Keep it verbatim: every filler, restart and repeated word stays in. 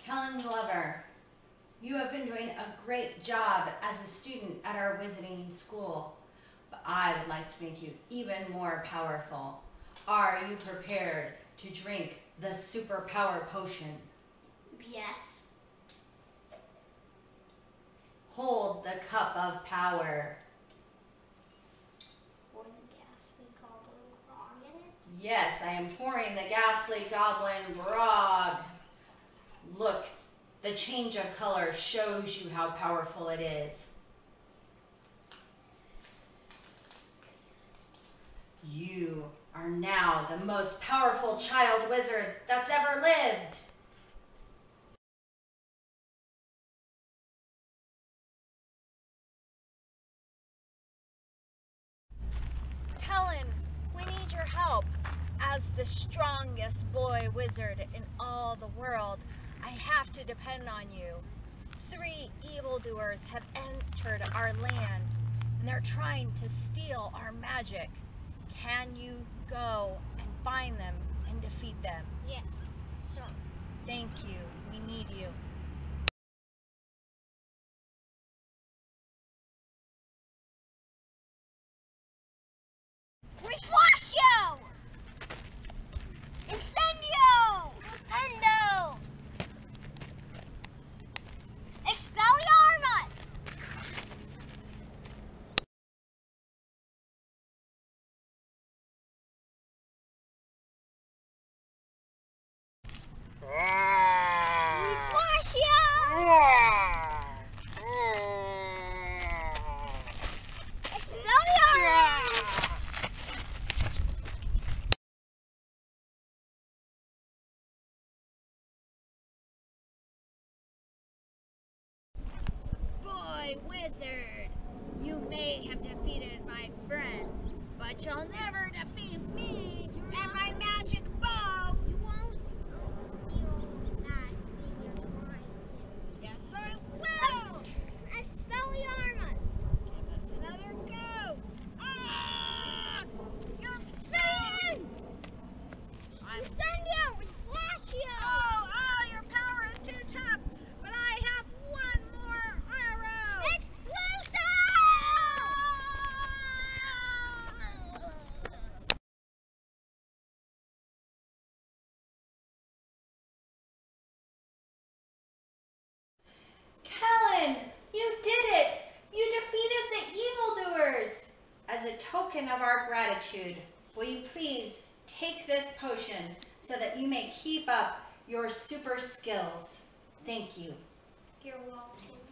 Kellen Glover, you have been doing a great job as a student at our wizarding school, but I would like to make you even more powerful. Are you prepared to drink the superpower potion? Yes. Hold the cup of power. Pour the ghastly goblin grog in it? Yes, I am pouring the ghastly goblin grog. Look, the change of color shows you how powerful it is. You are now the most powerful child wizard that's ever lived. Kellen, we need your help. As the strongest boy wizard in all the world, I have to depend on you. Three evildoers have entered our land, and they're trying to steal our magic. Can you go and find them and defeat them? Yes, sir. Thank you. We need you. Reflascio! Incendio! Endo! Expelliarmus! Boy wizard, you may have defeated my friends, but you'll never defeat me and my magic bow. You won't steal that thing you're trying to. Yes, I will. Expelliarmus! Give us another go. Ah! You're Spin! I'm Incendio! Reflascio! Oh, oh, your power is too tough, but I have one more arrow. Exploso! Kellen, you did it! You defeated the evildoers! As a token of our gratitude, will you please take this potion so that you may keep up your super skills? Thank you. You're welcome.